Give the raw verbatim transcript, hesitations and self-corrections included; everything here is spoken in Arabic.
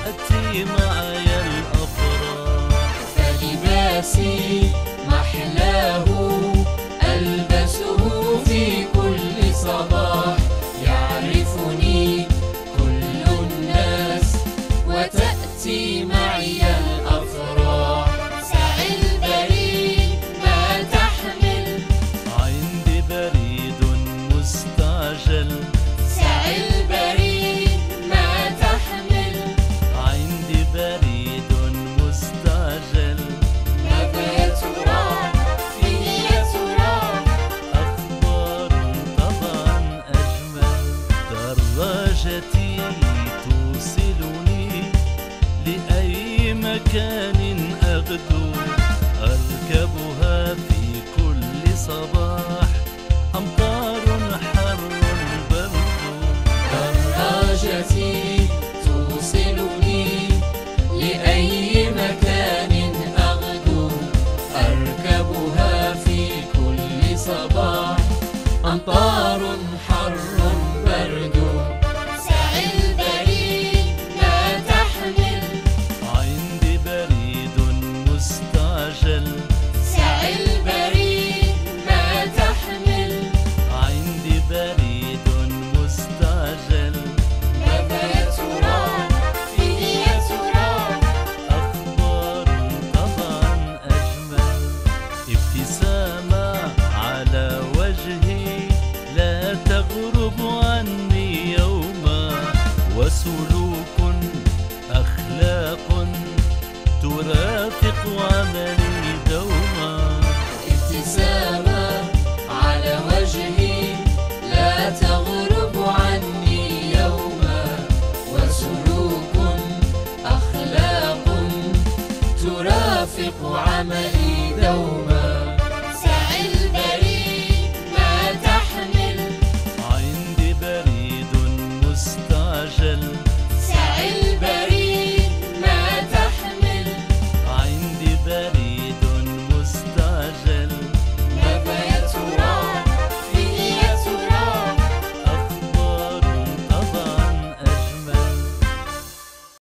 وتأتي معي الأفراح. فلباسي محلاه ألبسه في كل صباح، يعرفني كل الناس وتأتي معي الأفراح. سع البريد ما تحمل، عندي بريد مستعجل. سع البريد ما تحمل، عندي بريد مستعجل. ماذا يا ترى فيه يا ترى؟ أخبار طبعا أجمل. دراجتي توصلني لأي مكان أغدو، أركبها في كل صباح. أمطار حر برد. دراجتي توصلني لأي مكان أغدو، أركبها في كل صباح. أمطار حر برد. سع البريد ما تحمل، عندي بريد مستعجل. سع البريد ما تحمل، عندي بريد مستعجل. ماذا يا ترى فيه يا ترى؟ أخبار طبعا أجمل. ابتسامة على وجهي لا تغرب عني يوما، وسلوك أخلاق ترافق عملي دوما. ابتسامة على وجهي لا تغرب عني يوما، وسلوك أخلاق ترافق عملي دوما.